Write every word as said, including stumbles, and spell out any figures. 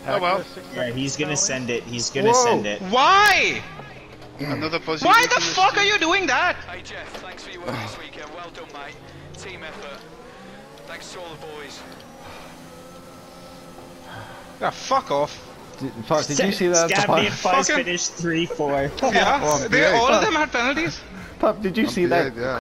Oh well. Yeah, he's gonna send it. He's gonna Whoa. send it. Why? Another positive. Why the fuck are you doing that? Hey Jeff, thanks for your work this weekend. Well done, mate. Team effort. Thanks to all the boys. Yeah, fuck off. Did, fuck, did you see that? Scabby and Fuzz Fucking- finished three four. Yeah, Well, they, yeah. all of them had penalties. Pup, did you see I'm that dead, yeah.